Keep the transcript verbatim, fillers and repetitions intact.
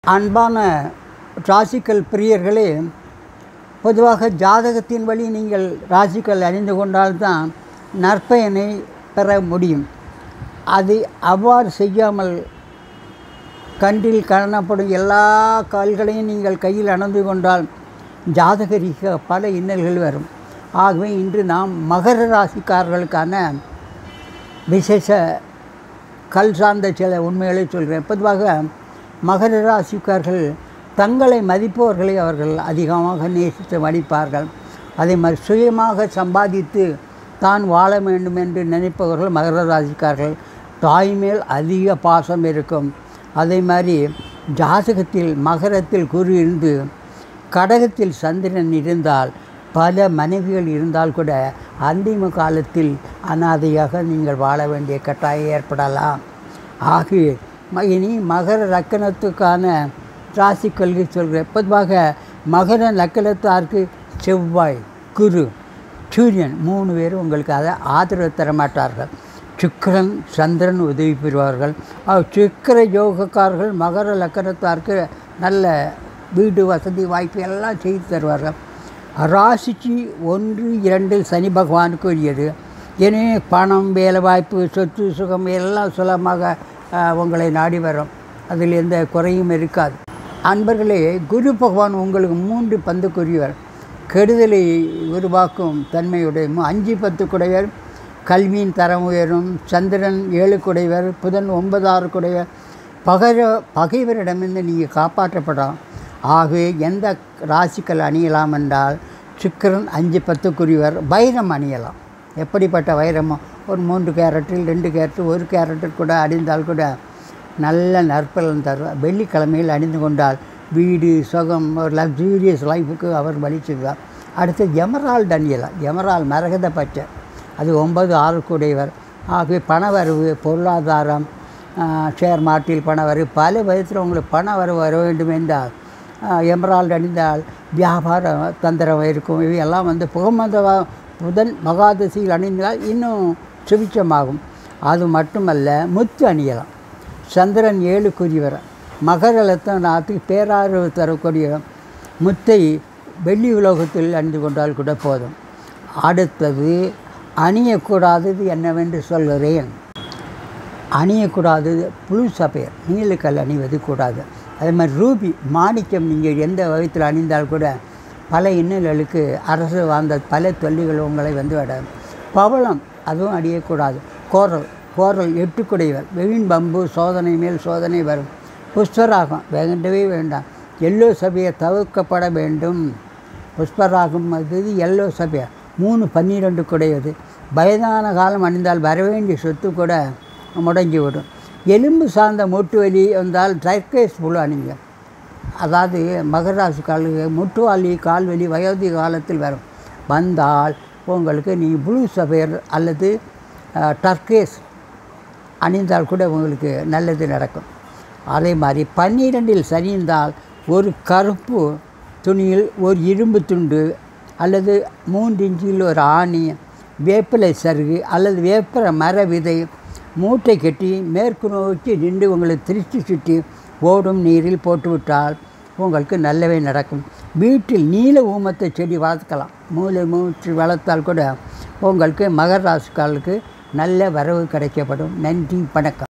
அன்பான ராசிக்கல் பிரியர்களே, பொதுவாக ஜாதகத்தின் வழி நீங்கள் ராசிக்கல் அறிந்து கொண்டால்தான் நற்பயனை பெற முடியும். அது அவ்வாறு செய்யாமல் கண்டில் காணப்படும் எல்லா கால்களையும் நீங்கள் கையில் அணைந்து கொண்டால் ஜாதக ரீதியாக பல இன்னல்கள் வரும். ஆகவே இன்று நாம் மகர ராசிக்காரர்களுக்கான விசேஷ கல் சார்ந்த சில உண்மைகளை சொல்கிறேன். பொதுவாக மகர ராசிக்காரர்கள் தங்களை மதிப்பவர்களை அவர்கள் அதிகமாக நேசித்து மதிப்பார்கள். அதே மாதிரி சுயமாக சம்பாதித்து தான் வாழ வேண்டும் என்று நினைப்பவர்கள் மகர ராசிக்காரர்கள். தாய் மேல் அதிக பாசம் இருக்கும். அதே மாதிரி ஜாதகத்தில் மகரத்தில் குரு இருந்து கடகத்தில் சந்திரன் இருந்தால் பல மனைவிகள் இருந்தால் கூட அந்திம காலத்தில் அனாதையாக நீங்கள் வாழ வேண்டிய கட்டாயம் ஏற்படலாம். ஆகிய இனி மகர லக்கணத்துக்கான ராசி கொள்கை சொல்கிறேன். பொதுவாக மகர லக்கணத்தாருக்கு செவ்வாய், குரு, சூரியன் மூணு பேரும் உங்களுக்கு அதை ஆதரவு தரமாட்டார்கள். சுக்கிரன், சந்திரன் உதவி பெறுவார்கள். சுக்கிர யோகக்காரர்கள் மகர லக்கணத்தாருக்கு நல்ல வீடு வசதி வாய்ப்பு எல்லாம் செய்து தருவார்கள். ராசிக்கு ஒன்று இரண்டில் சனி பகவானுக்கு உரியது. எனவே பணம், வேலை வாய்ப்பு, சொத்து சுகம் எல்லாம் சுலமாக உங்களை நாடி வரும். அதில் எந்த குறையும் இருக்காது. அன்பர்களே, குரு பகவான் உங்களுக்கு மூன்று பந்துக்குரியவர். கெடுதலை உருவாக்கும் தன்மையுடைய அஞ்சு பத்து குடையவர், கல்வியின் தரம் உயரும். சந்திரன் ஏழு குடைவர், புதன் ஒன்பதாறு குடைவர். பகை பகைவரிடமிருந்து நீங்கள் காப்பாற்றப்படலாம். ஆகவே எந்த ராசிக்கள் அணியலாம் என்றால் சுக்கிரன் அஞ்சு பத்துக்குரியவர். வைரம் அணியலாம். எப்படிப்பட்ட வைரமோ ஒரு மூன்று கேரட்டில் ரெண்டு கேரட்டு ஒரு கேரட்டில் கூட அணிந்தால் கூட நல்ல நற்பலன் தருவார். வெள்ளிக்கிழமையில் அணிந்து கொண்டால் வீடு சுகம் ஒரு லக்ஸூரியஸ் லைஃபுக்கு அவர் வலிச்சுவார். அடுத்து எமரால்டு அணியலாம். எமரால் மரகத பச்சை, அது ஒன்பது ஆறு கூடையவர். ஆகவே பணவரவு, பொருளாதாரம், ஷேர் மார்க்கெட்டில் பணவரவு, பல விதத்தில் உங்களுக்கு பண வரவு வர வேண்டும் என்றால் எமரால்டு அணிந்தால் வியாபார தந்திரம் இருக்கும். இவையெல்லாம் வந்து புகமந்த புதன் மகாதசியில் அணிந்தால் இன்னும் சுபிச்சமாகும். அது மட்டுமல்ல, முத்து அணியலாம். சந்திரன் ஏழுக்குரியவர். மகர லக்கணத்துக்கு பேராதரவு தரக்கூடிய முத்தை வெள்ளி உலோகத்தில் அணிந்து கொண்டால் கூட போதும். அடுத்தது அணியக்கூடாதது என்னவென்று சொல்கிறேன். அணியக்கூடாதது புழு சபையர், நீலக்கல் அணிவது கூடாது. அதே மாதிரி ரூபி, மாணிக்கம் நீங்கள் எந்த வகைத்தில் அணிந்தால் கூட பல இன்னல்களுக்கு அரசு வாழ்ந்த பல தொல்லிகள் உங்களை வந்து விட. பவளம் அதுவும் அணியக்கூடாது. கோரல் கோரல் எட்டுக்குடையவர். வெவின் பம்பு சோதனை மேல் சோதனை வரும். புஷ்பராகம் வேண்டவே வேண்டாம். எல்லோ சபையை தவிர்க்கப்பட வேண்டும். புஷ்பராகம் அது எல்லோ சபையை மூணு பன்னிரெண்டு குடையது. வயதான காலம் அணிந்தால் வரவேண்டிய சொத்து கூட முடங்கிவிடும். எலும்பு சார்ந்த மூட்டு வலி வந்தால் டர்க்கைஸ் புழு அணிங்க. அதாவது மகர ராசி கால் முட்டுவாலி கால்வலி வயோதிக காலத்தில் வரும். வந்தால் உங்களுக்கு நீங்கள் ப்ளூ சஃபயர் அல்லது டர்க்கேஸ் அணிந்தால் கூட உங்களுக்கு நல்லது நடக்கும். அதே மாதிரி பன்னிரெண்டில் சரிந்தால் ஒரு கருப்பு துணியில் ஒரு இரும்பு துண்டு அல்லது மூன்று இன்ச்சில் ஒரு ஆணி, வேப்பிலை சருகு அல்லது வேப்பிலை மர விதை மூட்டை கட்டி மேற்கு நோக்கி நின்று உங்களுக்கு திருச்சி சுற்றி ஓடும் நீரில் போட்டுவிட்டால் உங்களுக்கு நல்லவே நடக்கும். வீட்டில் நீல ஊமத்தை செடி வளர்க்கலாம். மூளை மூச்சு வளர்த்தால் கூட உங்களுக்கு மகர ராசிக்காரர்களுக்கு நல்ல வரவு கிடைக்கப்படும். நன்றி, வணக்கம்.